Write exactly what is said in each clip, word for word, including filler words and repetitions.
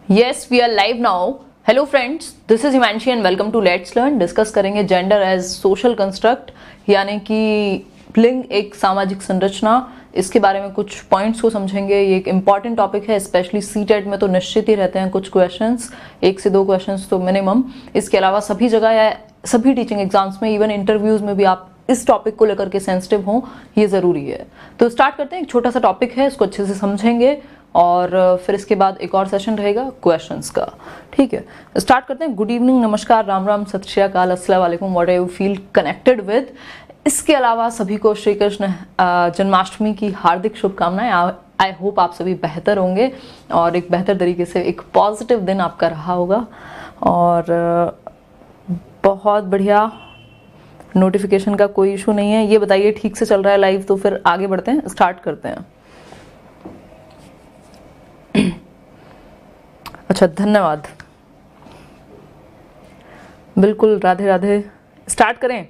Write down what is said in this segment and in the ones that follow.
Yes, we are live now. Hello friends, this is Himanshi and welcome to Let's Learn. Discuss करेंगे gender as social construct, यानी कि लिंग एक सामाजिक संरचना। इसके बारे में कुछ पॉइंट्स को समझेंगे। ये एक इम्पॉर्टेंट टॉपिक है, स्पेशली सी टेट में तो निश्चित ही रहते हैं कुछ क्वेश्चंस, एक से दो क्वेश्चंस तो मिनिमम। इसके अलावा सभी जगह या सभी टीचिंग एग्जाम्स में, इवन इंटरव्यूज में भी आप इस टॉपिक को लेकर के सेंसिटिव हों, ये ज़रूरी है। तो स्टार्ट करते हैं। एक छोटा सा टॉपिक है, इसको अच्छे से समझेंगे और फिर इसके बाद एक और सेशन रहेगा क्वेश्चंस का। ठीक है, स्टार्ट करते हैं। गुड इवनिंग, नमस्कार, राम राम, सत श्री अकाल, अस्सलाम वालेकुम, what you feel connected with. इसके अलावा सभी को श्री कृष्ण जन्माष्टमी की हार्दिक शुभकामनाएं। आई होप आप सभी बेहतर होंगे और एक बेहतर तरीके से एक पॉजिटिव दिन आपका रहा होगा। और बहुत बढ़िया, नोटिफिकेशन का कोई इशू नहीं है। ये बताइए ठीक से चल रहा है लाइव, तो फिर आगे बढ़ते हैं, स्टार्ट करते हैं। अच्छा, धन्यवाद, बिल्कुल, राधे राधे। स्टार्ट करें?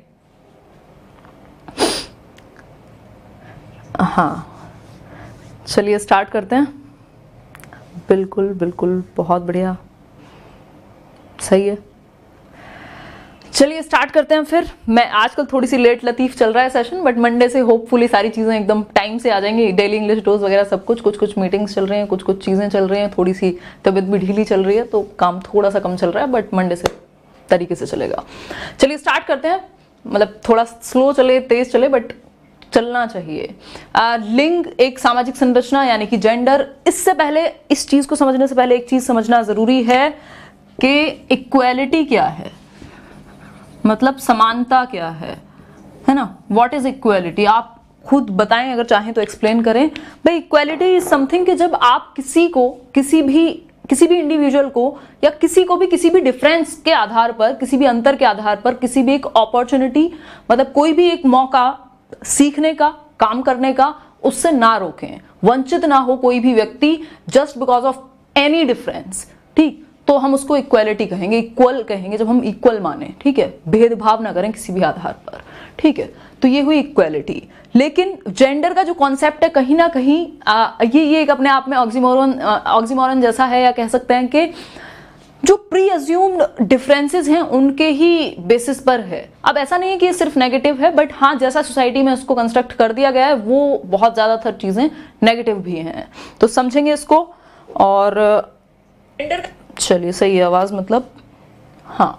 हाँ, चलिए स्टार्ट करते हैं। बिल्कुल बिल्कुल, बहुत बढ़िया, सही है। चलिए स्टार्ट करते हैं फिर। मैं आजकल थोड़ी सी लेट लतीफ चल रहा है सेशन, बट मंडे से होपफुली सारी चीज़ें एकदम टाइम से आ जाएंगी। डेली इंग्लिश डोज वगैरह सब कुछ, कुछ कुछ मीटिंग्स चल रही हैं, कुछ कुछ चीज़ें चल रही हैं, थोड़ी सी तबीयत भी ढीली चल रही है, तो काम थोड़ा सा कम चल रहा है, बट मंडे से तरीके से चलेगा। चलिए स्टार्ट करते हैं। मतलब थोड़ा स्लो चले, तेज चले, बट चलना चाहिए। आ, लिंग एक सामाजिक संरचना यानी कि जेंडर। इससे पहले, इस चीज़ को समझने से पहले एक चीज़ समझना ज़रूरी है कि इक्वालिटी क्या है, मतलब समानता क्या है, है ना। व्हाट इज इक्वालिटी, आप खुद बताएं, अगर चाहें तो एक्सप्लेन करें। भाई, इक्वालिटी इज समथिंग कि जब आप किसी को, किसी भी किसी भी इंडिविजुअल को या किसी को भी किसी भी डिफरेंस के आधार पर, किसी भी अंतर के आधार पर, किसी भी एक अपॉर्चुनिटी, मतलब कोई भी एक मौका सीखने का, काम करने का, उससे ना रोकें, वंचित ना हो कोई भी व्यक्ति just because of any difference. ठीक, तो हम उसको इक्वालिटी कहेंगे, इक्वल कहेंगे, जब हम इक्वल माने। ठीक है, भेदभाव ना करें किसी भी आधार पर। ठीक है, तो ये हुई इक्वालिटी। लेकिन जेंडर का जो कॉन्सेप्ट है, कहीं ना कहीं आ, ये ये एक अपने आप में ऑक्सीमोरन ऑक्सीमोरन जैसा है, या कह सकते हैं कि जो प्री अज्यूम्ड डिफरेंसेस हैं उनके ही बेसिस पर है। अब ऐसा नहीं है कि ये सिर्फ नेगेटिव है, बट हाँ, जैसा सोसाइटी में उसको कंस्ट्रक्ट कर दिया गया है, वो बहुत ज़्यादातर चीज़ें नेगेटिव भी हैं। तो समझेंगे इसको। और चलिए, सही है आवाज, मतलब हाँ।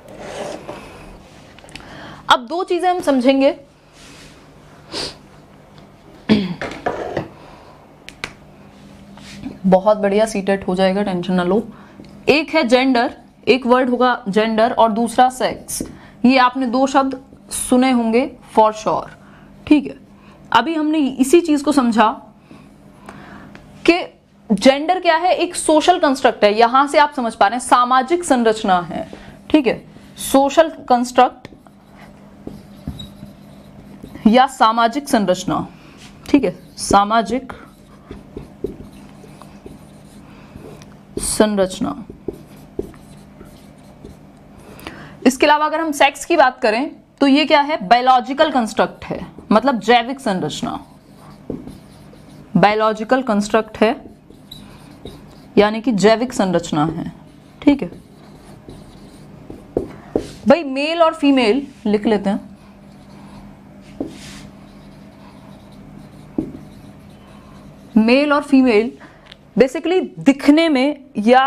अब दो चीजें हम समझेंगे। बहुत बढ़िया, सीटेट हो जाएगा, टेंशन ना लो। एक है जेंडर, एक वर्ड होगा जेंडर, और दूसरा सेक्स। ये आपने दो शब्द सुने होंगे फॉर श्योर। ठीक है, अभी हमने इसी चीज को समझा कि जेंडर क्या है, एक सोशल कंस्ट्रक्ट है। यहां से आप समझ पा रहे हैं, सामाजिक संरचना है। ठीक है, सोशल कंस्ट्रक्ट या सामाजिक संरचना। ठीक है, सामाजिक संरचना। इसके अलावा अगर हम सेक्स की बात करें तो ये क्या है, बायोलॉजिकल कंस्ट्रक्ट है, मतलब जैविक संरचना। बायोलॉजिकल कंस्ट्रक्ट है यानी कि जैविक संरचना है। ठीक है भाई, मेल और फीमेल लिख लेते हैं। मेल और फीमेल बेसिकली दिखने में या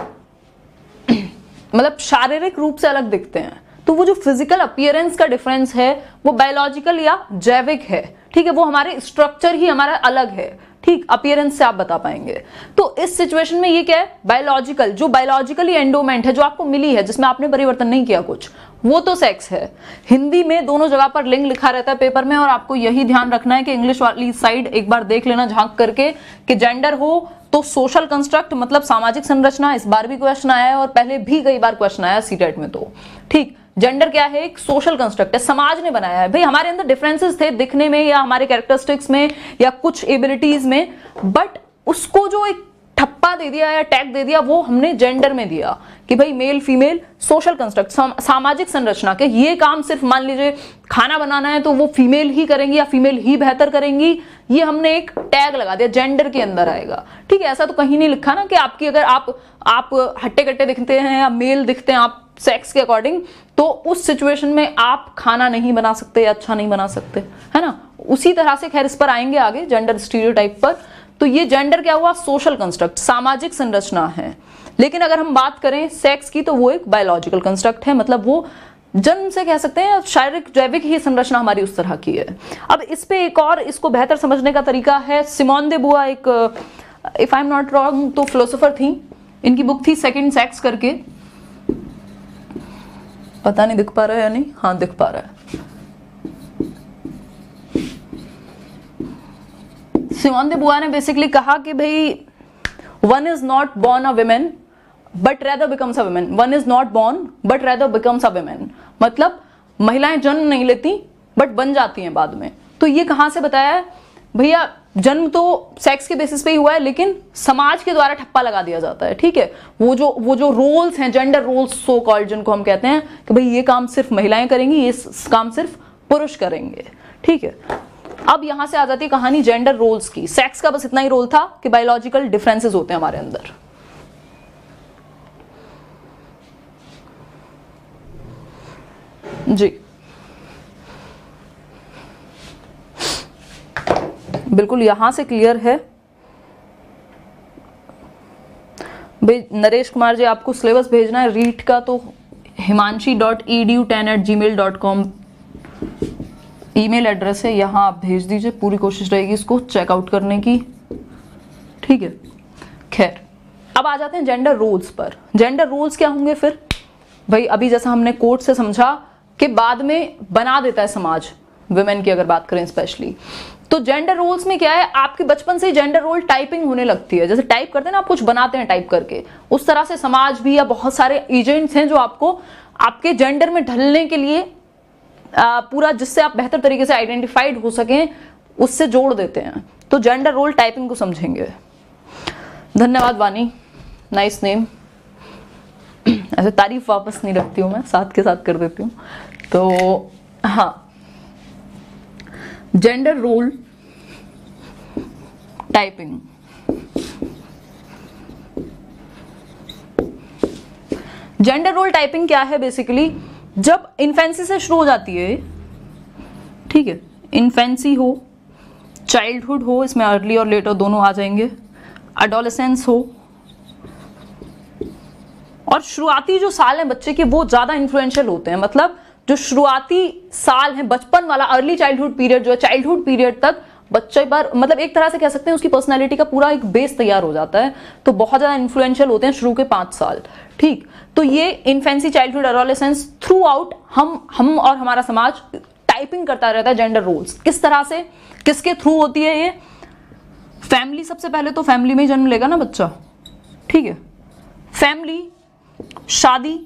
मतलब शारीरिक रूप से अलग दिखते हैं, तो वो जो फिजिकल अपीयरेंस का डिफरेंस है वो बायोलॉजिकल या जैविक है। ठीक है, वो हमारे स्ट्रक्चर ही हमारा अलग है। ठीक, अपीयरेंस से आप बता पाएंगे। तो इस सिचुएशन में ये क्या है, बायोलॉजिकल, जो बायोलॉजिकली एंडोमेंट है, जो आपको मिली है, जिसमें आपने परिवर्तन नहीं किया कुछ, वो तो सेक्स है। हिंदी में दोनों जगह पर लिंग लिखा रहता है पेपर में, और आपको यही ध्यान रखना है कि इंग्लिश वाली साइड एक बार देख लेना झांक करके कि जेंडर हो तो सोशल कंस्ट्रक्ट, मतलब सामाजिक संरचना। इस बार भी क्वेश्चन आया है और पहले भी कई बार क्वेश्चन आया सीटेट में। तो ठीक, जेंडर क्या है, एक सोशल कंस्ट्रक्ट है, समाज ने बनाया है। भाई, हमारे अंदर डिफरेंसेस थे दिखने में या हमारे कैरेक्टरिस्टिक्स में या कुछ एबिलिटीज में, बट उसको जो एक ठप्पा ठप्पा दे दिया या टैग दे दिया, वो हमने जेंडर में दिया कि भाई मेल फीमेल सोशल कंस्ट्रक्ट, सामाजिक संरचना के ये काम सिर्फ मान लीजिए खाना बनाना है तो वो फीमेल ही करेंगी या फीमेल ही बेहतर करेंगी, ये हमने एक टैग लगा दिया, जेंडर के अंदर आएगा। ठीक है, ऐसा तो कहीं नहीं लिखा ना कि आपकी अगर आप आप हट्टे कट्टे दिखते हैं या मेल दिखते हैं आप सेक्स के अकॉर्डिंग, तो उस सिचुएशन में आप खाना नहीं बना सकते या अच्छा नहीं बना सकते, है ना। उसी तरह से खैर इस पर आएंगे आगे जेंडर स्टीरियोटाइप पर। तो ये जेंडर क्या हुआ, सोशल कंस्ट्रक्ट, सामाजिक संरचना है। लेकिन अगर हम बात करें सेक्स की तो वो एक बायोलॉजिकल कंस्ट्रक्ट है, मतलब वो जन्म से कह सकते हैं शारीरिक जैविक ही संरचना हमारी उस तरह की है। अब इस पे एक और इसको बेहतर समझने का तरीका है, सिमोन दे बुआ एक, if I am not wrong तो फिलोसोफर थी, इनकी बुक थी सेकंड सेक्स करके, पता नहीं दिख पा रहा है या नहीं, हाँ दिख पा रहा है। सिमोन दे बुआ ने बेसिकली कहा कि भाई one is not born a women but rather becomes a women, one is not born but rather becomes a women, मतलब महिलाएं जन्म नहीं लेती बट बन जाती हैं बाद में। तो ये कहां से बताया है भैया, जन्म तो सेक्स के बेसिस पे ही हुआ है लेकिन समाज के द्वारा ठप्पा लगा दिया जाता है। ठीक है, वो जो वो जो रोल्स हैं, जेंडर रोल्स सो कॉल्ड, जिनको हम कहते हैं कि भाई ये काम सिर्फ महिलाएं करेंगी, ये काम सिर्फ पुरुष करेंगे। ठीक है, अब यहां से आ जाती है कहानी जेंडर रोल्स की। सेक्स का बस इतना ही रोल था कि बायोलॉजिकल डिफरेंसेस होते हैं हमारे अंदर। जी बिल्कुल, यहां से क्लियर है भाई। नरेश कुमार जी आपको सिलेबस भेजना है रीट का, तो Himanshi dot E D U ten eight gmail dot com email address है, यहाँ आप भेज दीजिए। पूरी कोशिश रहेगी इसको चेकआउट करने की। ठीक है, खैर अब आ जाते हैं जेंडर रोल्स पर। जेंडर रोल्स क्या होंगे फिर भाई, अभी जैसा हमने कोर्ट से समझा कि बाद में बना देता है समाज, वुमेन की अगर बात करें स्पेशली, तो जेंडर रोल्स में क्या है, आपके बचपन से ही जेंडर रोल टाइपिंग होने लगती है। जैसे टाइप करते हैं ना, आप कुछ बनाते हैं टाइप करके, उस तरह से समाज भी या बहुत सारे एजेंट्स हैं जो आपको आपके जेंडर में ढलने के लिए आ, पूरा, जिससे आप बेहतर तरीके से आइडेंटिफाइड हो सकें, उससे जोड़ देते हैं। तो जेंडर रोल टाइपिंग को समझेंगे। धन्यवाद वानी, नाइस नेम। ऐसे तारीफ वापस नहीं रखती हूं मैं, साथ के साथ कर देती हूँ। तो हाँ, gender role typing, gender role typing क्या है बेसिकली, जब इन्फेंसी से शुरू हो जाती है, ठीक है, इन्फेंसी हो, चाइल्डहुड हो, इसमें अर्ली और लेटर दोनों आ जाएंगे, एडोलेसेंस हो, और शुरुआती जो साल हैं बच्चे के वो ज्यादा इन्फ्लुएंशियल होते हैं। मतलब जो शुरुआती साल है, बचपन वाला अर्ली चाइल्डहुड पीरियड जो है, चाइल्डहुड पीरियड तक बच्चे पर मतलब एक तरह से कह सकते हैं उसकी पर्सनालिटी का पूरा एक बेस तैयार हो जाता है। तो बहुत ज्यादा इन्फ्लुएंशियल होते हैं शुरू के पांच साल। ठीक, तो ये infancy, childhood, adolescence, throughout हम हम और हमारा समाज टाइपिंग करता रहता है जेंडर रोल्स। किस तरह से, किसके थ्रू होती है ये? फैमिली, सबसे पहले तो फैमिली में ही जन्म लेगा ना बच्चा। ठीक है, फैमिली, शादी,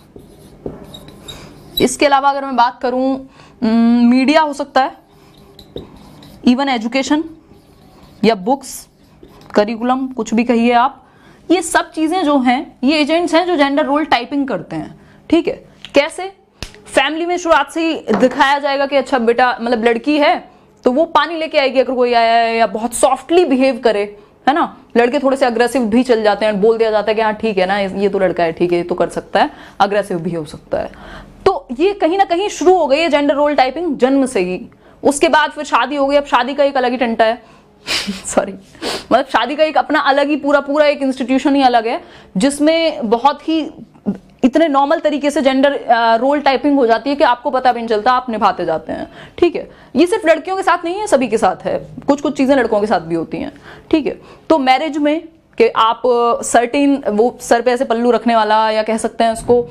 इसके अलावा अगर मैं बात करूं मीडिया हो सकता है, इवन एजुकेशन या बुक्स, करिकुलम, कुछ भी कहिए आप। ये सब चीजें जो हैं ये एजेंट्स हैं जो जेंडर रोल टाइपिंग करते हैं। ठीक है, कैसे? फैमिली में शुरुआत से ही दिखाया जाएगा कि अच्छा बेटा, मतलब लड़की है तो वो पानी लेके आएगी अगर कोई आया है, या बहुत सॉफ्टली बिहेव करे, है ना। लड़के थोड़े से अग्रेसिव भी चल जाते हैं, बोल दिया जाता है कि हाँ ठीक है ना, ये तो लड़का है, ठीक है, ये तो कर सकता है, अग्रेसिव भी हो सकता है। तो ये कहीं ना कहीं शुरू हो गई है जेंडर रोल टाइपिंग जन्म से ही। उसके बाद फिर शादी हो गई। अब शादी का एक अलग ही टंटा है सॉरी मतलब शादी का एक अपना अलग ही पूरा पूरा एक इंस्टीट्यूशन ही अलग है, जिसमें बहुत ही इतने नॉर्मल तरीके से जेंडर रोल टाइपिंग हो जाती है कि आपको पता भी नहीं चलता, आप निभाते जाते हैं। ठीक है, ये सिर्फ लड़कियों के साथ नहीं है, सभी के साथ है। कुछ कुछ चीजें लड़कों के साथ भी होती हैं। ठीक है, तो मैरिज में कि आप सर्टेन वो सर पे ऐसे पल्लू रखने वाला, या कह सकते हैं उसको,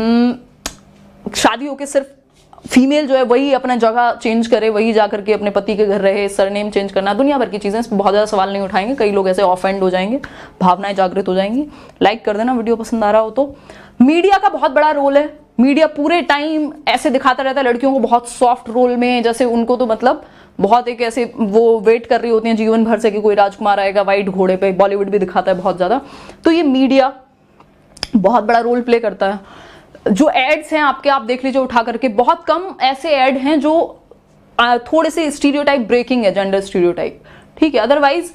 शादी होके सिर्फ फीमेल जो है वही अपना जगह चेंज करे, वही जाकर के अपने पति के घर रहे, सरनेम चेंज करना, दुनिया भर की चीजें, इस पर बहुत ज्यादा सवाल नहीं उठाएंगे। कई लोग ऐसे ऑफेंड हो जाएंगे, भावनाएं जागृत हो जाएंगी। लाइक कर देना वीडियो पसंद आ रहा हो तो। मीडिया का बहुत बड़ा रोल है। मीडिया पूरे टाइम ऐसे दिखाता रहता है लड़कियों को बहुत सॉफ्ट रोल में, जैसे उनको तो मतलब बहुत एक ऐसे वो वेट कर रही होती हैं जीवन भर से कि कोई राजकुमार आएगा वाइट घोड़े पे, बॉलीवुड भी दिखाता है बहुत ज़्यादा। तो ये मीडिया बहुत बड़ा रोल प्ले करता है। जो एड्स हैं आपके, आप देख लीजिए उठा करके, बहुत कम ऐसे एड हैं जो थोड़े से स्टीरियोटाइप ब्रेकिंग है, जेंडर स्टीरियोटाइप, ठीक है। अदरवाइज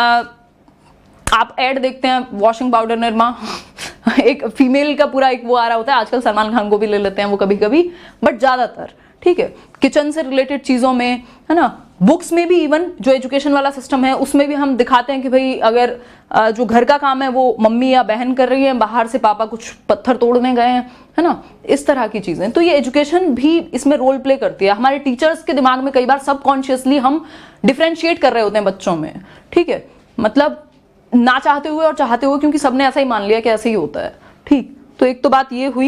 आप ऐड देखते हैं वॉशिंग पाउडर निरमा एक फीमेल का पूरा एक वो आ रहा होता है, आजकल सलमान खान को भी ले लेते हैं वो कभी कभी, बट ज्यादातर, ठीक है, किचन से रिलेटेड चीजों में, है ना, बुक्स में भी, इवन जो एजुकेशन वाला सिस्टम है उसमें भी हम दिखाते हैं कि भाई अगर जो घर का काम है वो मम्मी या बहन कर रही है, बाहर से पापा कुछ पत्थर तोड़ने गए हैं, है ना, इस तरह की चीजें। तो ये एजुकेशन भी इसमें रोल प्ले करती है। हमारे टीचर्स के दिमाग में कई बार सबकॉन्शियसली हम डिफ्रेंशिएट कर रहे होते हैं बच्चों में, ठीक है, मतलब ना चाहते हुए और चाहते हुए, क्योंकि सबने ऐसा ही मान लिया कि ऐसे ही होता है, ठीक। तो एक तो बात ये हुई,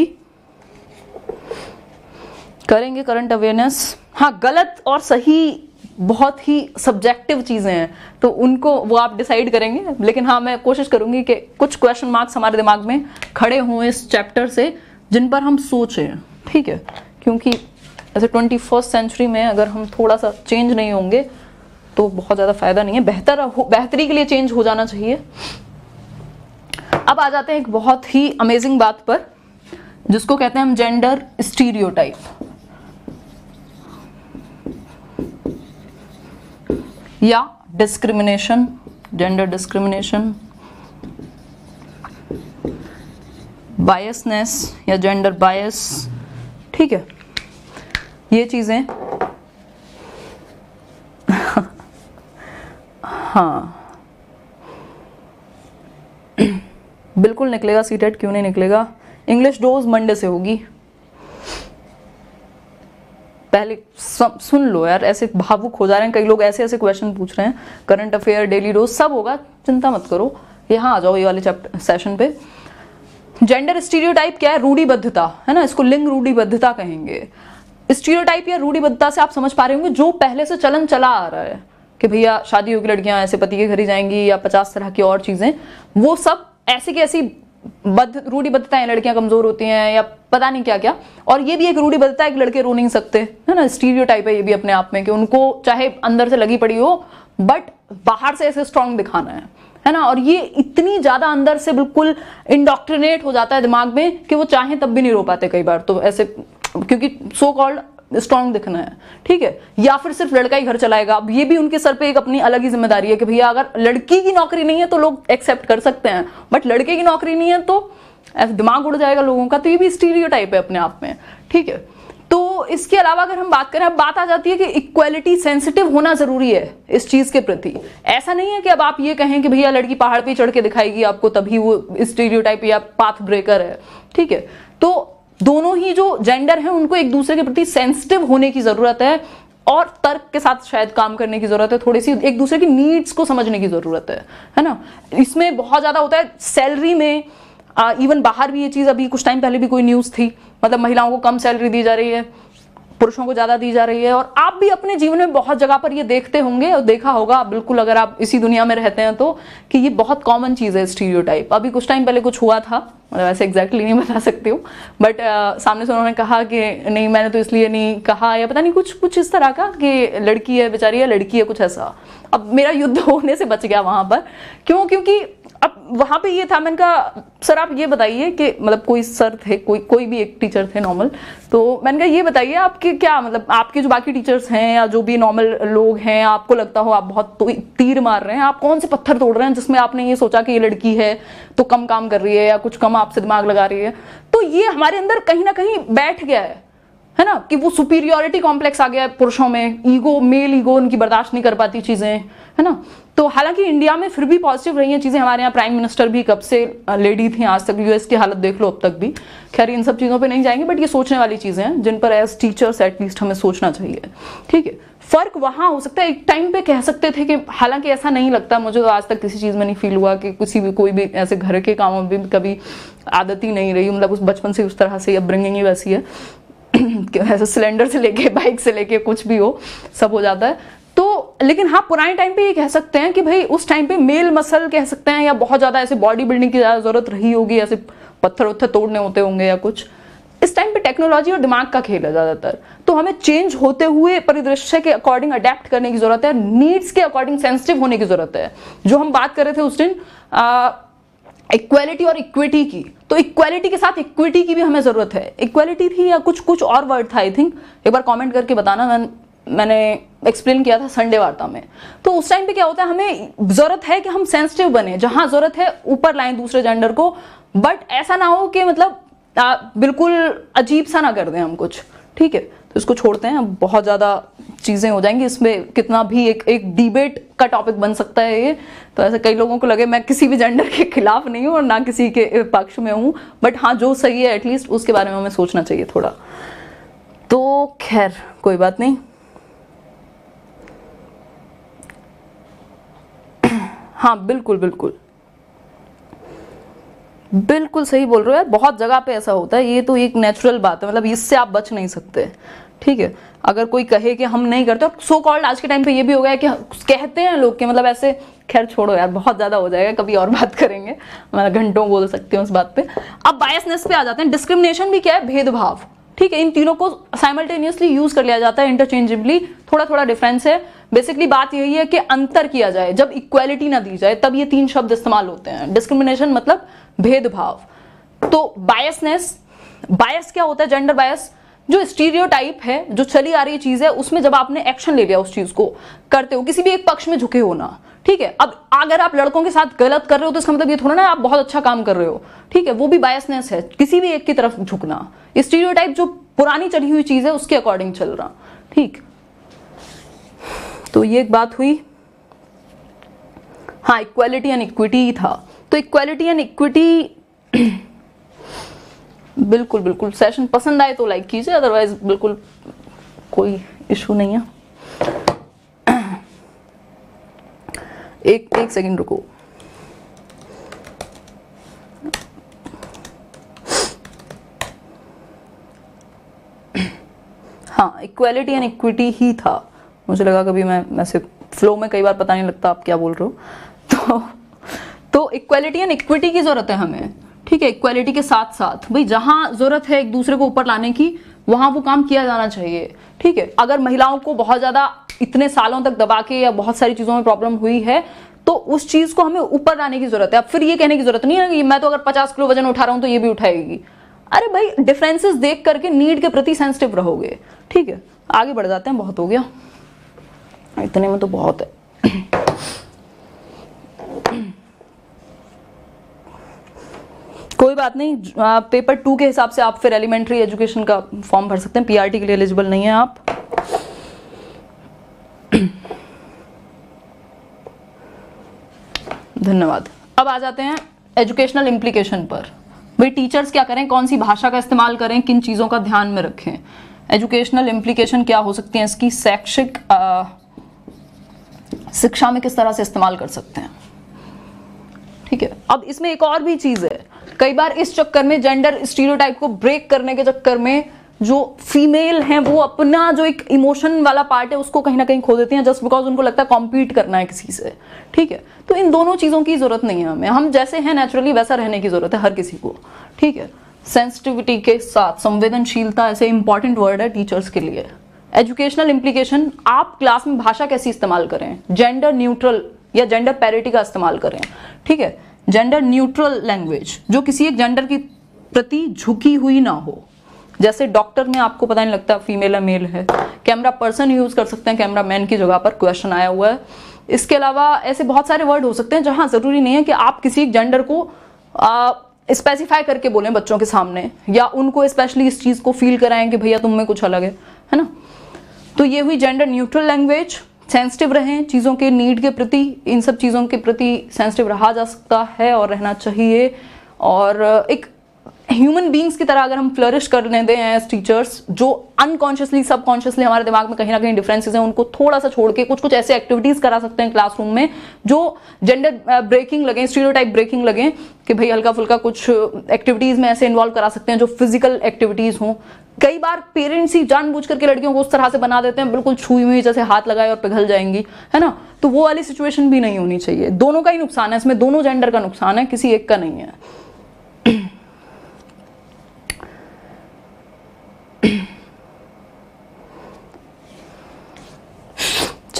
करेंगे करंट अवेयरनेस। हाँ, गलत और सही बहुत ही सब्जेक्टिव चीजें हैं, तो उनको वो आप डिसाइड करेंगे, लेकिन हाँ मैं कोशिश करूंगी कि कुछ क्वेश्चन मार्क्स हमारे दिमाग में खड़े हों इस चैप्टर से, जिन पर हम सोचें, ठीक है, क्योंकि ऐसे ट्वेंटी फर्स्ट सेंचुरी में अगर हम थोड़ा सा चेंज नहीं होंगे तो बहुत ज़्यादा फायदा नहीं है। बेहतर बेहतरी के लिए चेंज हो जाना चाहिए। अब आ जाते हैं एक बहुत ही अमेजिंग बात पर, जिसको कहते हैं हम जेंडर स्टीरियोटाइप या डिस्क्रिमिनेशन, जेंडर डिस्क्रिमिनेशन, बायसनेस या जेंडर बायस, ठीक है, ये चीजें हाँ बिल्कुल निकलेगा सीटेट, क्यों नहीं निकलेगा। इंग्लिश डोज मंडे से होगी। पहले सुन लो यार, ऐसे भावुक हो जा रहे हैं कई लोग, ऐसे ऐसे क्वेश्चन पूछ रहे हैं। करंट अफेयर, डेली डोज सब होगा, चिंता मत करो। यहाँ आ जाओ ये वाले चैप्टर सेशन पे। जेंडर स्टीरियोटाइप क्या है? रूढ़िबद्धता, है ना, इसको लिंग रूढ़िबद्धता कहेंगे। स्टीरियोटाइप या रूढ़िबद्धता से आप समझ पा रहे होंगे जो पहले से चलन चला आ रहा है कि भैया शादी होगी लड़कियां ऐसे पति के घर ही जाएंगी, या पचास तरह की और चीजें, वो सब ऐसी की ऐसी बद्ध रूढ़िबद्धताएं, लड़कियां कमजोर होती हैं या पता नहीं क्या क्या। और ये भी एक रूढ़िबद्धता है कि लड़के रो नहीं सकते, है ना, स्टीरियोटाइप है ये भी अपने आप में, कि उनको चाहे अंदर से लगी पड़ी हो बट बाहर से ऐसे स्ट्रांग दिखाना है, है ना। और ये इतनी ज्यादा अंदर से बिल्कुल इंडोक्ट्रिनेट हो जाता है दिमाग में कि वो चाहे तब भी नहीं रो पाते कई बार तो, ऐसे, क्योंकि सो कॉल्ड स्ट्रांग दिखना है, ठीक है। या फिर सिर्फ लड़का ही घर चलाएगा, अब ये भी उनके सर पे एक अपनी अलग ही जिम्मेदारी है कि भैया अगर लड़की की नौकरी नहीं है तो लोग एक्सेप्ट कर सकते हैं, बट लड़के की नौकरी नहीं है तो ऐसे दिमाग उड़ जाएगा लोगों का। तो ये भी स्टीरियोटाइप है अपने आप में, ठीक है। तो इसके अलावा अगर हम बात करें, अब बात आ जाती है कि इक्वालिटी सेंसिटिव होना जरूरी है इस चीज के प्रति। ऐसा नहीं है कि अब आप ये कहें कि भैया लड़की पहाड़ पे चढ़ के दिखाएगी आपको तभी वो स्टीरियोटाइप या पाथ ब्रेकर है, ठीक है। तो दोनों ही जो जेंडर हैं उनको एक दूसरे के प्रति सेंसिटिव होने की जरूरत है और तर्क के साथ शायद काम करने की जरूरत है, थोड़ी सी एक दूसरे की नीड्स को समझने की जरूरत है, है ना। इसमें बहुत ज्यादा होता है सैलरी में, इवन बाहर भी ये चीज, अभी कुछ टाइम पहले भी कोई न्यूज थी, मतलब महिलाओं को कम सैलरी दी जा रही है, पुरुषों को ज्यादा दी जा रही है। और आप भी अपने जीवन में बहुत जगह पर ये देखते होंगे और देखा होगा बिल्कुल, अगर आप इसी दुनिया में रहते हैं तो, कि ये बहुत कॉमन चीज है स्टीरियोटाइप। अभी कुछ टाइम पहले कुछ हुआ था, मतलब ऐसे एग्जैक्टली नहीं बता सकती हूँ, बट uh, सामने से उन्होंने कहा कि नहीं मैंने तो इसलिए नहीं कहा, या पता नहीं कुछ कुछ इस तरह का कि लड़की है बेचारी है, लड़की है, कुछ ऐसा। अब मेरा युद्ध होने से बच गया वहां पर, क्यों? क्योंकि अब वहां पे ये था, मैंने कहा सर आप ये बताइए कि, मतलब कोई सर थे, कोई कोई भी एक टीचर थे नॉर्मल, तो मैंने कहा ये बताइए आपके क्या, मतलब आपके जो बाकी टीचर्स हैं या जो भी नॉर्मल लोग हैं, आपको लगता हो आप बहुत तो तीर मार रहे हैं, आप कौन से पत्थर तोड़ रहे हैं जिसमें आपने ये सोचा कि ये लड़की है तो कम काम कर रही है या कुछ कम आपसे दिमाग लगा रही है। तो ये हमारे अंदर कहीं ना कहीं बैठ गया है है ना, कि वो सुपीरियोरिटी कॉम्प्लेक्स आ गया है पुरुषों में, ईगो, मेल ईगो उनकी बर्दाश्त नहीं कर पाती चीजें, है ना। तो हालांकि इंडिया में फिर भी पॉजिटिव रही हैं चीजें, हमारे यहाँ प्राइम मिनिस्टर भी कब से लेडी थी आज तक, यूएस की हालत देख लो अब तक भी। खैर इन सब चीजों पे नहीं जाएंगे, बट ये सोचने वाली चीजें हैं जिन पर एज टीचर्स एटलीस्ट हमें सोचना चाहिए, ठीक है। फर्क वहां हो सकता है, एक टाइम पे कह सकते थे कि, हालांकि ऐसा नहीं लगता मुझे, तो आज तक किसी चीज में नहीं फील हुआ कि किसी भी कोई भी ऐसे घर के कामों में भी कभी आदत ही नहीं रही, मतलब उस बचपन से उस तरह से अपब्रिंगिंग ही वैसी है ऐसे सिलेंडर से लेके बाइक से लेके कुछ भी हो सब हो जाता है। तो लेकिन हाँ पुराने टाइम पे ये कह सकते हैं कि भाई उस टाइम पे मेल मसल कह सकते हैं, या बहुत ज्यादा ऐसे बॉडी बिल्डिंग की ज्यादा जरूरत रही होगी, ऐसे पत्थर उत्थर तोड़ने होते होंगे या कुछ इस टाइम पे टेक्नोलॉजी और दिमाग का खेल है ज़्यादातर, तो हमें चेंज होते हुए परिदृश्य के अकॉर्डिंग अडेप्ट करने की ज़रूरत है, नीड्स के अकॉर्डिंग सेंसिटिव होने की ज़रूरत है। जो हम बात कर रहे थे उस दिन इक्वालिटी और इक्विटी की, तो इक्वालिटी के साथ इक्विटी की भी हमें ज़रूरत है। इक्वालिटी थी या कुछ कुछ और वर्ड था आई थिंक, एक बार कॉमेंट करके बताना, मैं मैंने एक्सप्लेन किया था संडे वार्ता में। तो उस टाइम पे क्या होता है, हमें ज़रूरत है कि हम सेंसिटिव बने, जहां ज़रूरत है ऊपर लाएं दूसरे जेंडर को, बट ऐसा ना हो कि मतलब आ, बिल्कुल अजीब सा ना कर दें हम कुछ, ठीक है। तो इसको छोड़ते हैं, अब बहुत ज़्यादा चीज़ें हो जाएंगी इसमें, कितना भी एक एक डिबेट का टॉपिक बन सकता है ये। तो ऐसे कई लोगों को लगे मैं किसी भी जेंडर के खिलाफ नहीं हूँ और ना किसी के पक्ष में हूँ, बट हाँ जो सही है एटलीस्ट उसके बारे में हमें सोचना चाहिए थोड़ा। तो खैर कोई बात नहीं। हाँ बिल्कुल बिल्कुल बिल्कुल सही बोल रहे हो यार, बहुत जगह पे ऐसा होता है, ये तो एक नेचुरल बात है, मतलब इससे आप बच नहीं सकते, ठीक है। अगर कोई कहे कि हम नहीं करते, और सो कॉल्ड आज के टाइम पे ये भी हो गया है कि कहते हैं लोग कि मतलब ऐसे, खैर छोड़ो यार बहुत ज्यादा हो जाएगा, कभी और बात करेंगे, मैं घंटों बोल सकती हूँ उस बात पे। अब बायसनेस पे आ जाते हैं। डिस्क्रिमिनेशन भी क्या है, भेदभाव, ठीक है। इन तीनों को साइमल्टेनियसली यूज कर लिया जाता है, इंटरचेंजेबली, थोड़ा थोड़ा डिफरेंस है। बेसिकली बात यही है कि अंतर किया जाए, जब इक्वालिटी ना दी जाए तब ये तीन शब्द इस्तेमाल होते हैं। डिस्क्रिमिनेशन मतलब भेदभाव। तो बायसनेस, बायस क्या होता है, जेंडर बायस, जो स्टीरियोटाइप है, जो चली आ रही चीज है, उसमें जब आपने एक्शन ले लिया, उस चीज को करते हो, किसी भी एक पक्ष में झुके होना, ठीक है। अब अगर आप लड़कों के साथ गलत कर रहे हो तो इसका मतलब ये थोड़ा ना आप बहुत अच्छा काम कर रहे हो, ठीक है, वो भी बायसनेस है, किसी भी एक की तरफ झुकना। स्टीरियोटाइप जो पुरानी चली हुई चीज है उसके अकॉर्डिंग चल रहा, ठीक। तो ये एक बात हुई। हाँ, इक्वालिटी एंड इक्विटी था, तो इक्वालिटी एंड इक्विटी बिल्कुल बिल्कुल, सेशन पसंद आए तो लाइक कीजिए, अदरवाइज बिल्कुल कोई इशू नहीं है। एक एक सेकंड रुको। हाँ, इक्वालिटी एंड इक्विटी ही था, मुझे लगा कभी मैं वैसे फ्लो में कई बार पता नहीं लगता आप क्या बोल रहे हो। तो तो इक्वालिटी एंड इक्विटी की जरूरत है हमें, ठीक है। इक्वालिटी के साथ साथ भाई जहां जरूरत है एक दूसरे को ऊपर लाने की, वहां वो काम किया जाना चाहिए, ठीक है। अगर महिलाओं को बहुत ज्यादा इतने सालों तक दबा के या बहुत सारी चीजों में प्रॉब्लम हुई है, तो उस चीज को हमें ऊपर लाने की जरूरत है। अब फिर ये कहने की जरूरत नहीं है कि मैं तो अगर पचास किलो वजन उठा रहा हूं तो ये भी उठाएगी। अरे भाई, डिफरेंसेस देख करके नीड के प्रति सेंसिटिव रहोगे, ठीक है। आगे बढ़ जाते हैं, बहुत हो गया, इतने में तो बहुत है। कोई बात नहीं, पेपर टू के हिसाब से आप फिर एलिमेंट्री एजुकेशन का फॉर्म भर सकते हैं, पीआरटी के लिए एलिजिबल नहीं है आप। धन्यवाद। अब आ जाते हैं एजुकेशनल इम्प्लीकेशन पर। भाई टीचर्स क्या करें, कौन सी भाषा का इस्तेमाल करें, किन चीजों का ध्यान में रखें। एजुकेशनल इम्प्लीकेशन क्या हो सकती है इसकी, शैक्षिक शिक्षा में किस तरह से इस्तेमाल कर सकते हैं, ठीक है। अब इसमें एक और भी चीज है, कई बार इस चक्कर में जेंडर स्टीरियोटाइप को ब्रेक करने के चक्कर में जो फीमेल हैं वो अपना जो एक इमोशन वाला पार्ट है उसको कहीं ना कहीं खो देती हैं, जस्ट बिकॉज उनको लगता है कॉम्पीट करना है किसी से, ठीक है। तो इन दोनों चीजों की जरूरत नहीं है हमें, हम जैसे हैं नेचुरली वैसा रहने की जरूरत है हर किसी को, ठीक है। सेंसिटिविटी के साथ संवेदनशीलता ऐसे इंपॉर्टेंट वर्ड है टीचर्स के लिए। एजुकेशनल इम्प्लीकेशन, आप क्लास में भाषा कैसी इस्तेमाल करें, जेंडर न्यूट्रल या जेंडर पैरिटी का इस्तेमाल करें, ठीक है। जेंडर न्यूट्रल लैंग्वेज जो किसी एक जेंडर की प्रति झुकी हुई ना हो, जैसे डॉक्टर में आपको पता नहीं लगता फीमेल है मेल है, कैमरा पर्सन यूज कर सकते हैं कैमरा मैन की जगह पर, क्वेश्चन आया हुआ है। इसके अलावा ऐसे बहुत सारे वर्ड हो सकते हैं जहां जरूरी नहीं है कि आप किसी एक जेंडर को स्पेसिफाई करके बोलें बच्चों के सामने, या उनको स्पेशली इस चीज को फील कराएं कि भैया तुम में कुछ अलग है, है ना। तो ये हुई जेंडर न्यूट्रल लैंग्वेज। सेंसिटिव रहें चीज़ों के नीड के प्रति, इन सब चीज़ों के प्रति सेंसिटिव रहा जा सकता है और रहना चाहिए। और एक ह्यूमन बींग्स की तरह अगर हम फ्लरिश करने दें एज टीचर्स, जो अनकॉन्शियसली सबकॉन्शियसली हमारे दिमाग में कहीं ना कहीं डिफरेंसेस हैं, उनको थोड़ा सा छोड़ के कुछ कुछ ऐसे एक्टिविटीज करा सकते हैं क्लासरूम में जो जेंडर ब्रेकिंग लगे, स्टीरियोटाइप ब्रेकिंग लगे, कि भाई हल्का फुल्का कुछ एक्टिविटीज में ऐसे इन्वॉल्व करा सकते हैं जो फिजिकल एक्टिविटीज हों। कई बार पेरेंट्स ही जानबूझ करके लड़कियों को उस तरह से बना देते हैं बिल्कुल छुई हुई, जैसे हाथ लगाए और पिघल जाएंगी, है ना। तो वो वाली सिचुएशन भी नहीं होनी चाहिए। दोनों का ही नुकसान है इसमें, दोनों जेंडर का नुकसान है, किसी एक का नहीं है।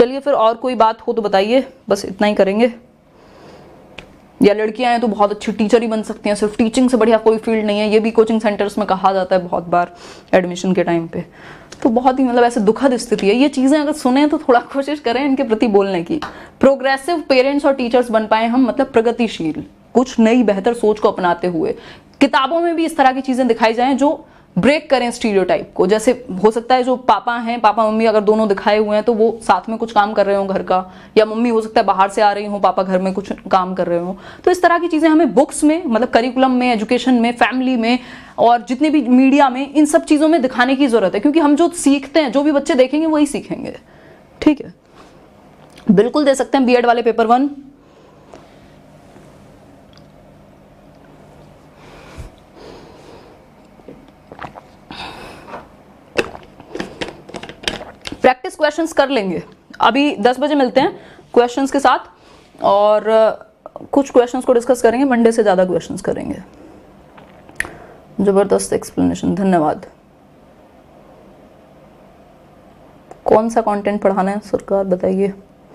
चलिए फिर और कोई बात हो तो बताइए, बस इतना ही करेंगे। या लड़कियां हैं तो बहुत अच्छी टीचर ही बन सकती हैं, सिर्फ टीचिंग से बढ़िया कोई फील्ड नहीं है, ये भी कोचिंग सेंटर्स में कहा जाता है बहुत बार एडमिशन के टाइम पे। तो बहुत ही मतलब ऐसे दुखद स्थिति है। ये चीजें अगर सुने तो थोड़ा कोशिश करें इनके प्रति बोलने की। प्रोग्रेसिव पेरेंट्स और टीचर्स बन पाए हम, मतलब प्रगतिशील, कुछ नई बेहतर सोच को अपनाते हुए। किताबों में भी इस तरह की चीजें दिखाई जाएं जो ब्रेक करें स्टीरियोटाइप को। जैसे हो सकता है जो पापा हैं, पापा मम्मी अगर दोनों दिखाए हुए हैं तो वो साथ में कुछ काम कर रहे हो घर का, या मम्मी हो सकता है बाहर से आ रही हो, पापा घर में कुछ काम कर रहे हो। तो इस तरह की चीजें हमें बुक्स में, मतलब करिकुलम में, एजुकेशन में, फैमिली में और जितने भी मीडिया में, इन सब चीजों में दिखाने की जरूरत है। क्योंकि हम जो सीखते हैं, जो भी बच्चे देखेंगे वही सीखेंगे। ठीक है, बिल्कुल दे सकते हैं बीएड वाले पेपर वन। प्रैक्टिस क्वेश्चंस कर लेंगे, अभी दस बजे मिलते हैं क्वेश्चंस के साथ, और कुछ क्वेश्चंस को डिस्कस करेंगे। मंडे से ज़्यादा क्वेश्चंस करेंगे। जबरदस्त एक्सप्लेनेशन, धन्यवाद। कौन सा कंटेंट पढ़ाना है सरकार बताइए।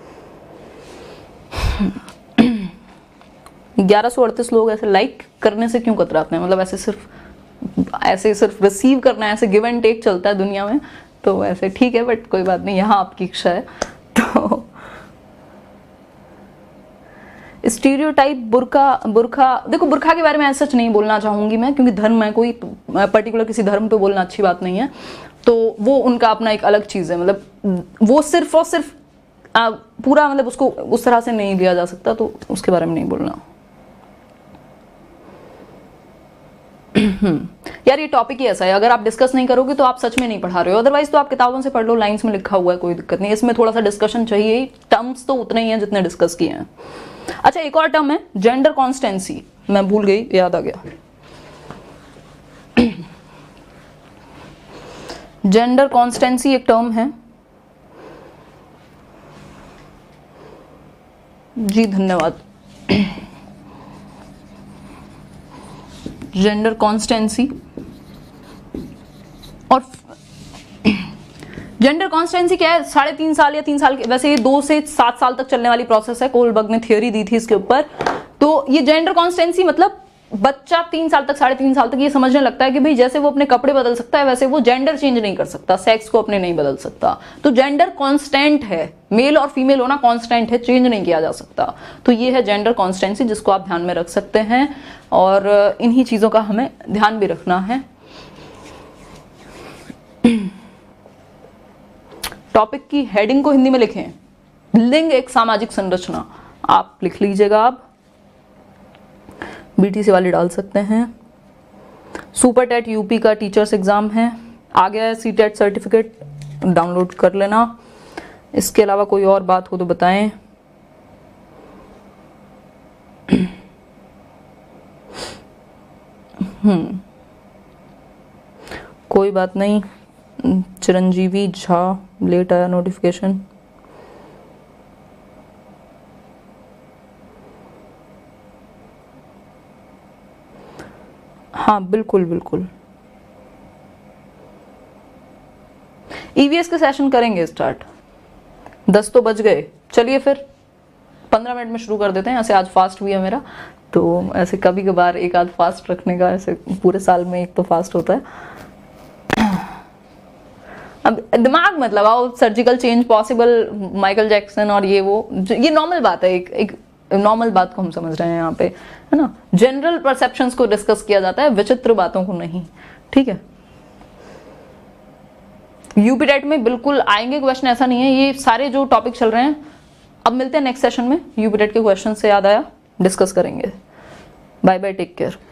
ग्यारह सौ अड़तीस लोग ऐसे लाइक करने से क्यों कतराते हैं? मतलब ऐसे सिर्फ ऐसे सिर्फ रिसीव करना है, ऐसे गिव एंड टेक चलता है दुनिया में, तो वैसे ठीक है, बट कोई बात नहीं, यहाँ आपकी इच्छा है। तो स्टीरियोटाइप, बुरखा बुरखा देखो, बुरखा के बारे में ऐसा सच नहीं बोलना चाहूंगी मैं, क्योंकि धर्म है, कोई पर्टिकुलर किसी धर्म पे बोलना अच्छी बात नहीं है। तो वो उनका अपना एक अलग चीज है, मतलब वो सिर्फ और सिर्फ आ, पूरा मतलब उसको उस तरह से नहीं लिया जा सकता, तो उसके बारे में नहीं बोलना। यार ये टॉपिक ही ऐसा है, अगर आप डिस्कस नहीं करोगे तो आप सच में नहीं पढ़ा रहे हो। अदरवाइज तो आप किताबों से पढ़ लो, लाइंस में लिखा हुआ है, कोई दिक्कत नहीं। इसमें थोड़ा सा डिस्कशन चाहिए ही, टर्म्स तो उतने ही हैं जितने डिस्कस किए हैं। अच्छा, एक और टर्म है जेंडर कॉन्स्टेंसी, मैं भूल गई, याद आ गया। जेंडर कॉन्स्टेंसी एक टर्म है जी, धन्यवाद। जेंडर कॉन्स्टेंसी और जेंडर कॉन्स्टेंसी क्या है? साढ़े तीन साल या तीन साल के, वैसे ये दो से सात साल तक चलने वाली प्रोसेस है। कोलबर्ग ने थियोरी दी थी इसके ऊपर। तो ये जेंडर कॉन्स्टेंसी मतलब बच्चा तीन साल तक, साढ़े तीन साल तक ये समझने लगता है कि भाई जैसे वो अपने कपड़े बदल सकता है, वैसे वो जेंडर चेंज नहीं कर सकता, सेक्स को अपने नहीं बदल सकता। तो जेंडर कांस्टेंट है, मेल और फीमेल होना कांस्टेंट है, चेंज नहीं किया जा सकता। तो ये है जेंडर कॉन्स्टेंसी, जिसको आप ध्यान में रख सकते हैं, और इन्हीं चीजों का हमें ध्यान भी रखना है। टॉपिक की हेडिंग को हिंदी में लिखें, लिंग एक सामाजिक संरचना, आप लिख लीजिएगा। आप बीटीसी वाले डाल सकते हैं। सुपर टेट यूपी का टीचर्स एग्जाम है, आ गया है सी टेट सर्टिफिकेट, डाउनलोड कर लेना। इसके अलावा कोई और बात हो तो बताएं। हम्म कोई बात नहीं। चिरंजीवी झा, लेट आया नोटिफिकेशन। हाँ बिल्कुल बिल्कुल, ईवीएस के सेशन करेंगे स्टार्ट। दस तो बज गए, चलिए फिर पंद्रह मिनट में शुरू कर देते हैं। ऐसे आज फास्ट भी है मेरा, तो ऐसे कभी कभार एक आध फास्ट रखने का, ऐसे पूरे साल में एक तो फास्ट होता है। अब दिमाग मत लगाओ, surgical change possible, Michael Jackson और ये वो, ये नॉर्मल बात है, एक एक नॉर्मल बात को हम समझ रहे हैं यहाँ पे, है ना। जनरल परसेप्शंस को डिस्कस किया जाता है, विचित्र बातों को नहीं, ठीक है। यूपी टेट में बिल्कुल आएंगे क्वेश्चन, ऐसा नहीं है। ये सारे जो टॉपिक चल रहे हैं, अब मिलते हैं नेक्स्ट सेशन में। यूपी टेट के क्वेश्चन से याद आया, डिस्कस करेंगे। Bye bye, take care.